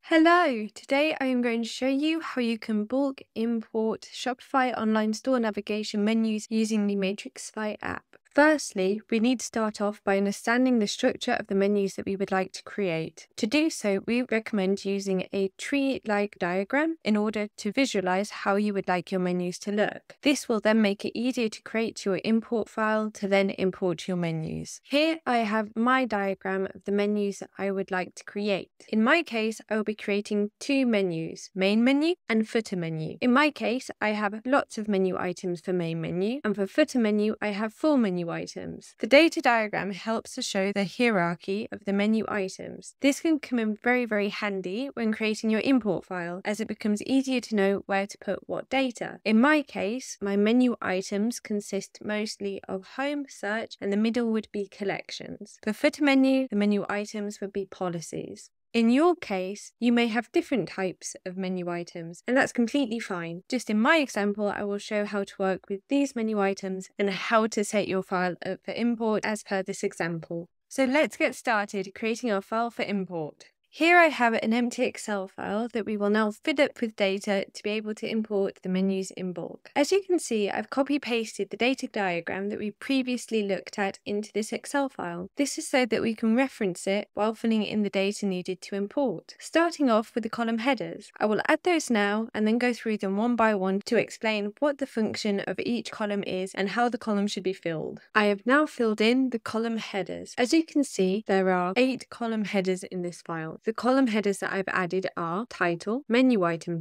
Hello, today I am going to show you how you can bulk import Shopify online store navigation menus using the Matrixify app. Firstly, we need to start off by understanding the structure of the menus that we would like to create. To do so, we recommend using a tree-like diagram in order to visualize how you would like your menus to look. This will then make it easier to create your import file to then import your menus. Here I have my diagram of the menus that I would like to create. In my case, I will be creating two menus, main menu and footer menu. In my case, I have lots of menu items for main menu, and for footer menu, I have 4 menu items. The data diagram helps to show the hierarchy of the menu items. This can come in very handy when creating your import file, as it becomes easier to know where to put what data. In my case, my menu items consist mostly of home, search, and the middle would be collections. For footer menu, the menu items would be policies. In your case, you may have different types of menu items, and that's completely fine. Just in my example, I will show how to work with these menu items and how to set your file up for import as per this example. So let's get started creating our file for import. Here I have an empty Excel file that we will now fill up with data to be able to import the menus in bulk. As you can see, I've copy-pasted the data diagram that we previously looked at into this Excel file. This is so that we can reference it while filling in the data needed to import. Starting off with the column headers, I will add those now and then go through them one by one to explain what the function of each column is and how the column should be filled. I have now filled in the column headers. As you can see, there are 8 column headers in this file. The column headers that I've added are title, menu item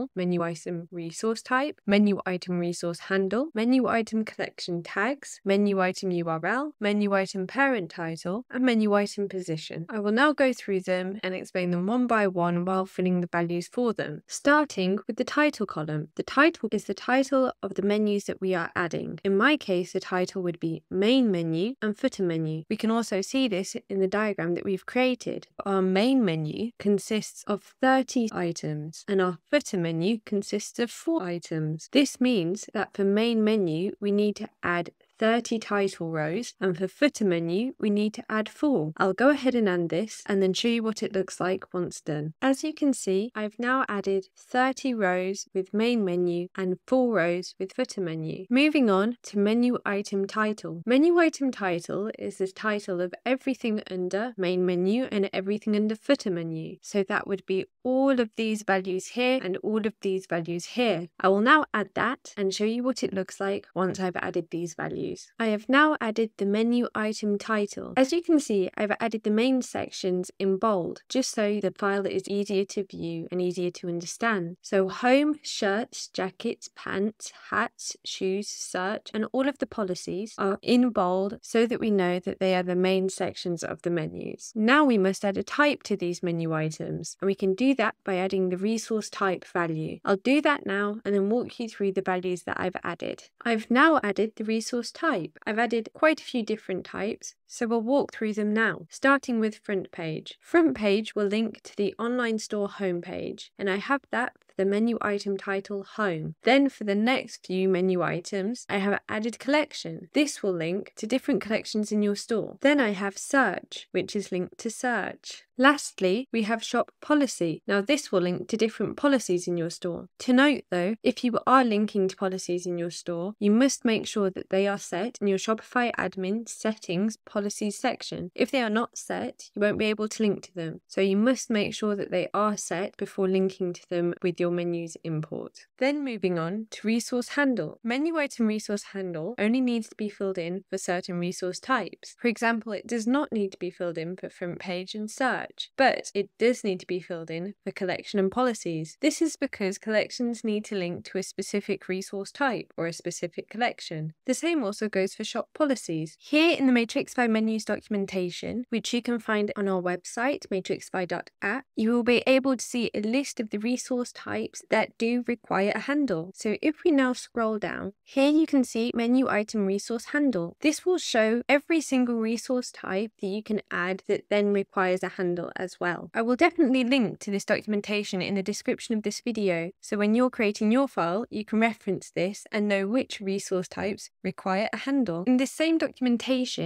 resource type, menu item resource handle, menu item collection tags, menu item URL, menu item parent title, and menu item position. I will now go through them and explain them one by one while filling the values for them. Starting with the title column. The title is the title of the menus that we are adding. In my case, the title would be main menu and footer menu. We can also see this in the diagram that we've created. Our main menu consists of 30 items and our footer menu consists of 4 items. This means that for main menu we need to add 30 title rows, and for footer menu we need to add 4. I'll go ahead and add this and then show you what it looks like once done. As you can see, I've now added 30 rows with main menu and 4 rows with footer menu. Moving on to menu item title. Menu item title is the title of everything under main menu and everything under footer menu. So that would be all of these values here and all of these values here. I will now add that and show you what it looks like once I've added these values. I have now added the menu item title. As you can see, I've added the main sections in bold, just so the file is easier to view and easier to understand. So home, shirts, jackets, pants, hats, shoes, search, and all of the policies are in bold so that we know that they are the main sections of the menus. Now we must add a type to these menu items, and we can do that by adding the resource type value. I'll do that now and then walk you through the values that I've added. I've now added the resource type. I've added quite a few different types, so we'll walk through them now, starting with front page. Front page will link to the online store homepage, and I have that for the menu item title home. Then for the next few menu items, I have added collection. This will link to different collections in your store. Then I have search, which is linked to search. Lastly, we have shop policy. Now this will link to different policies in your store. To note though, if you are linking to policies in your store, you must make sure that they are set in your Shopify admin settings policies section. If they are not set, you won't be able to link to them. So you must make sure that they are set before linking to them with your menus import. Then moving on to resource handle. Menu item resource handle only needs to be filled in for certain resource types. For example, it does not need to be filled in for front page and search, but it does need to be filled in for collection and policies. This is because collections need to link to a specific resource type or a specific collection. The same also goes for shop policies. Here in the Matrixify menus documentation, which you can find on our website, matrixify.app, you will be able to see a list of the resource types that do require a handle. So if we now scroll down, here you can see menu item resource handle. This will show every single resource type that you can add that then requires a handle as well. I will definitely link to this documentation in the description of this video, so when you're creating your file, you can reference this and know which resource types require a handle. In this same documentation, you can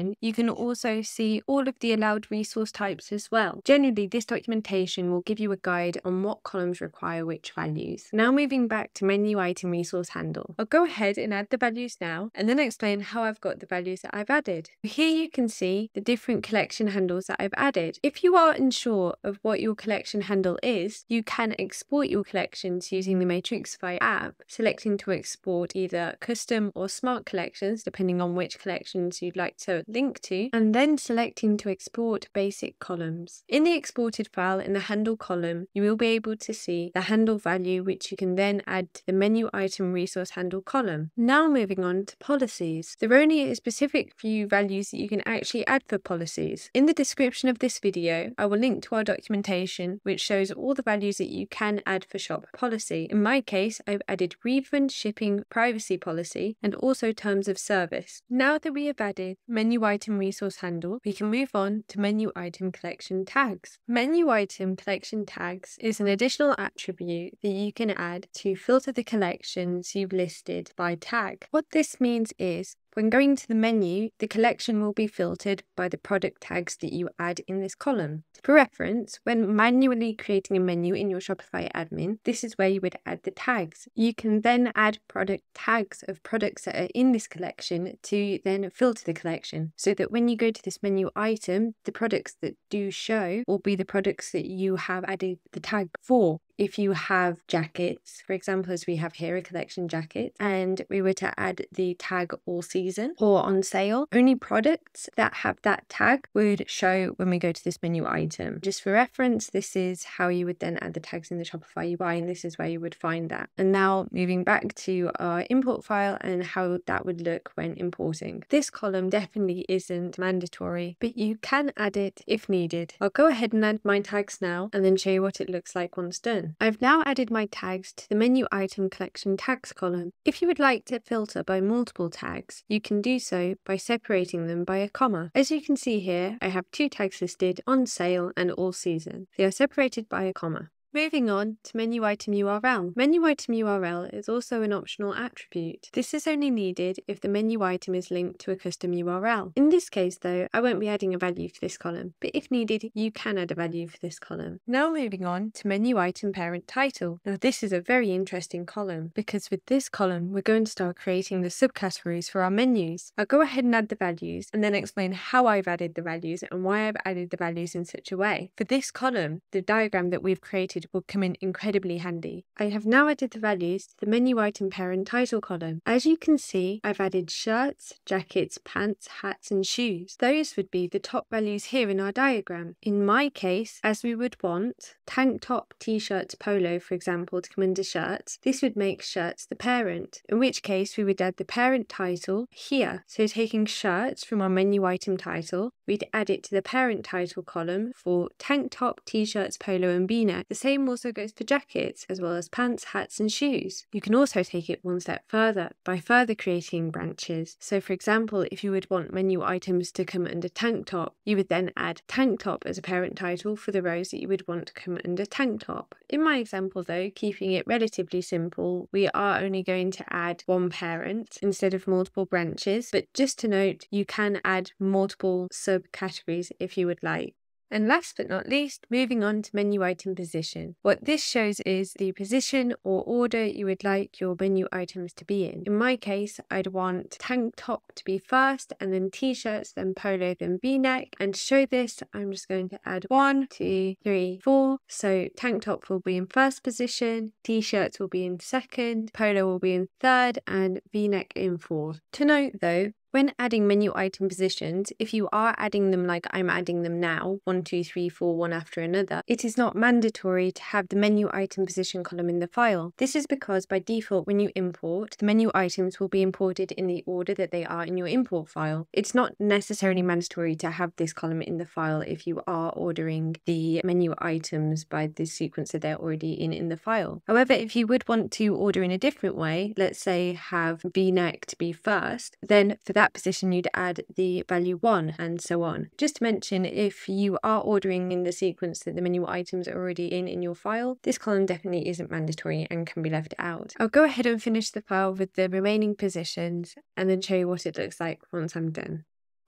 can also see all of the allowed resource types as well. Generally, this documentation will give you a guide on what columns require which values. Now moving back to menu item resource handle. I'll go ahead and add the values now and then explain how I've got the values that I've added. Here you can see the different collection handles that I've added. If you are unsure of what your collection handle is, you can export your collections using the Matrixify app, selecting to export either custom or smart collections depending on which collections you'd like to link to, and then selecting to export basic columns. In the exported file in the handle column, you will be able to see the handle value, which you can then add to the menu item resource handle column. Now moving on to policies. There are only a specific few values that you can actually add for policies. In the description of this video, I will link to our documentation which shows all the values that you can add for shop policy. In my case, I've added refund, shipping, privacy policy, and also terms of service. Now that we have added menu item resource handle, we can move on to menu item collection tags. Menu item collection tags is an additional attribute that you can add to filter the collections you've listed by tag. What this means is, when going to the menu, the collection will be filtered by the product tags that you add in this column. For reference, when manually creating a menu in your Shopify admin, this is where you would add the tags. You can then add product tags of products that are in this collection to then filter the collection, so that when you go to this menu item, the products that do show will be the products that you have added the tag for. If you have jackets, for example, as we have here, a collection jacket, and we were to add the tag all season or on sale, only products that have that tag would show when we go to this menu item. Just for reference, this is how you would then add the tags in the Shopify UI, and this is where you would find that. And now moving back to our import file and how that would look when importing. This column definitely isn't mandatory, but you can add it if needed. I'll go ahead and add my tags now and then show you what it looks like once done. I've now added my tags to the menu item collection tags column. If you would like to filter by multiple tags, you can do so by separating them by a comma. As you can see here, I have two tags listed: on sale and all season. They are separated by a comma. Moving on to menu item URL. Menu item URL is also an optional attribute. This is only needed if the menu item is linked to a custom URL. In this case though, I won't be adding a value for this column, but if needed, you can add a value for this column. Now moving on to menu item parent title. Now this is a very interesting column because with this column, we're going to start creating the subcategories for our menus. I'll go ahead and add the values and then explain how I've added the values and why I've added the values in such a way. For this column, the diagram that we've created will come in incredibly handy. I have now added the values to the menu item parent title column. As you can see, I've added shirts, jackets, pants, hats, and shoes. Those would be the top values here in our diagram. In my case, as we would want tank top, t-shirts, polo, for example, to come under shirts, this would make shirts the parent, in which case we would add the parent title here. So taking shirts from our menu item title, we'd add it to the parent title column for tank top, t-shirts, polo, and v-neck. The same also goes for jackets, as well as pants, hats, and shoes. You can also take it one step further by further creating branches. So for example, if you would want menu items to come under tank top, you would then add tank top as a parent title for the rows that you would want to come under tank top. In my example though, keeping it relatively simple, we are only going to add one parent instead of multiple branches, but just to note, you can add multiple subcategories if you would like. And last but not least, moving on to menu item position. What this shows is the position or order you would like your menu items to be in. In my case, I'd want tank top to be first, and then t-shirts, then polo, then v-neck. And to show this, I'm just going to add 1, 2, 3, 4. So tank top will be in first position, t-shirts will be in second, polo will be in third, and v-neck in fourth. To note though, when adding menu item positions, if you are adding them like I'm adding them now, 1, 2, 3, 4, one after another, it is not mandatory to have the menu item position column in the file. This is because by default, when you import, the menu items will be imported in the order that they are in your import file. It's not necessarily mandatory to have this column in the file if you are ordering the menu items by the sequence that they're already in the file. However, if you would want to order in a different way, let's say have v-neck to be first, then for that position you'd add the value 1 and so on. Just to mention, if you are ordering in the sequence that the menu items are already in your file, this column definitely isn't mandatory and can be left out. I'll go ahead and finish the file with the remaining positions and then show you what it looks like once I'm done.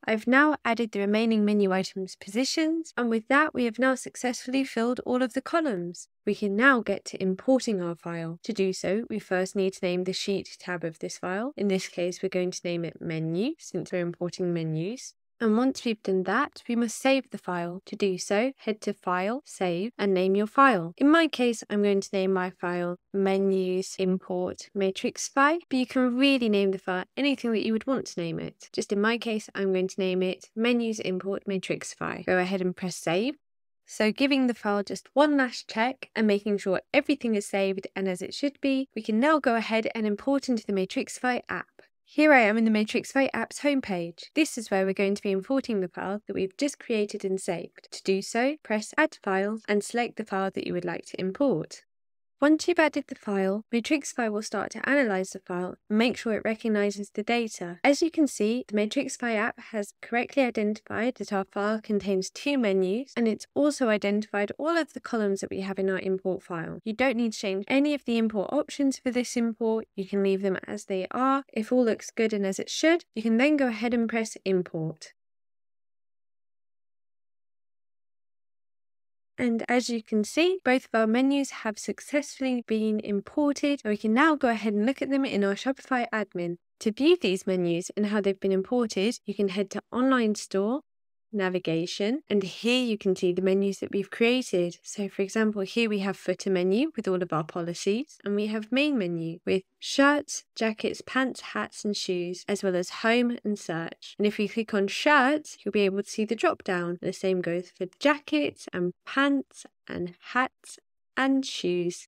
I've now added the remaining menu items positions, and with that we have now successfully filled all of the columns. We can now get to importing our file. To do so, we first need to name the sheet tab of this file. In this case, we're going to name it menu, since we're importing menus. And once we've done that, we must save the file. To do so, head to File, Save, and name your file. In my case, I'm going to name my file Menus Import Matrixify, but you can really name the file anything that you would want to name it. Just in my case, I'm going to name it Menus Import Matrixify. Go ahead and press Save. So giving the file just one last check and making sure everything is saved and as it should be, we can now go ahead and import into the Matrixify app. Here I am in the Matrixify app's homepage. This is where we're going to be importing the file that we've just created and saved. To do so, press Add File and select the file that you would like to import. Once you've added the file, Matrixify will start to analyze the file and make sure it recognizes the data. As you can see, the Matrixify app has correctly identified that our file contains 2 menus, and it's also identified all of the columns that we have in our import file. You don't need to change any of the import options for this import. You can leave them as they are. If all looks good and as it should, you can then go ahead and press Import. And as you can see, both of our menus have successfully been imported, and we can now go ahead and look at them in our Shopify admin. To view these menus and how they've been imported, you can head to Online Store, Navigation, and here you can see the menus that we've created. So for example, here we have footer menu with all of our policies, and we have main menu with shirts, jackets, pants, hats and shoes, as well as home and search. And if we click on shirts, you'll be able to see the drop down. The same goes for jackets and pants and hats and shoes.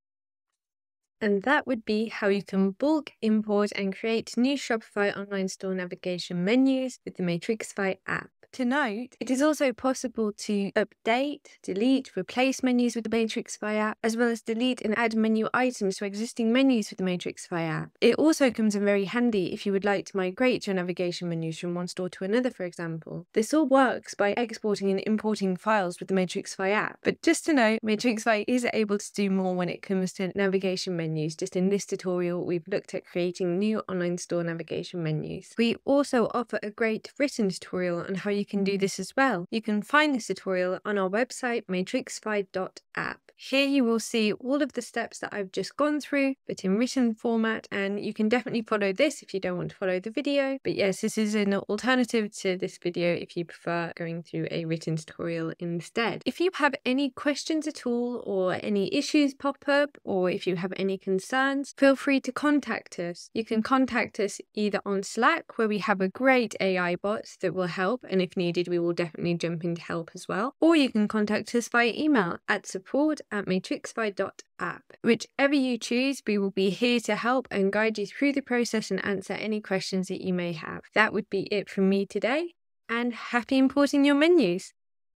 And that would be how you can bulk import and create new Shopify online store navigation menus with the Matrixify app. To note, it is also possible to update, delete, replace menus with the Matrixify app, as well as delete and add menu items to existing menus with the Matrixify app. It also comes in very handy if you would like to migrate your navigation menus from one store to another, for example. This all works by exporting and importing files with the Matrixify app. But just to note, Matrixify is able to do more when it comes to navigation menus. Just in this tutorial, we've looked at creating new online store navigation menus. We also offer a great written tutorial on how you can do this as well. You can find this tutorial on our website, matrixify.app. Here you will see all of the steps that I've just gone through, but in written format, and you can definitely follow this if you don't want to follow the video. But yes, this is an alternative to this video if you prefer going through a written tutorial instead. If you have any questions at all, or any issues pop up, or if you have any concerns, feel free to contact us. You can contact us either on Slack, where we have a great AI bot that will help, and if needed, we will definitely jump in to help as well. Or you can contact us via email at support@matrixify.app. Whichever you choose, we will be here to help and guide you through the process and answer any questions that you may have. That would be it from me today, and happy importing your menus!